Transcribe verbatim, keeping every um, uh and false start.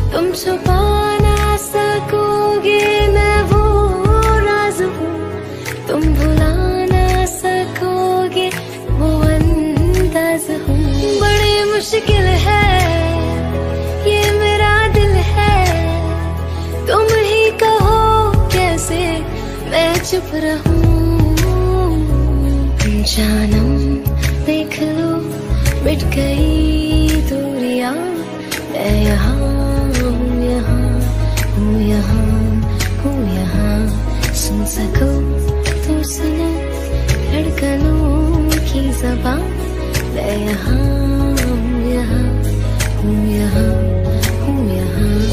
तुम छुपा ना सकोगे मैं वो राज हूँ, तुम भुला ना सकोगे वो अंदाज हूँ। बड़ी मुश्किल है ये मेरा दिल है, तुम ही कहो कैसे मैं चुप रहूं। जानम देख लो मिट गई दूरियां, मैं यहाँ हूँ यहाँ हूँ यहाँ हूँ यहाँ। सुन सको तो सुनो धड़कनों की ज़बान, मैं यहाँ हूँ यहाँ हूँ यहाँ हूँ यहाँ।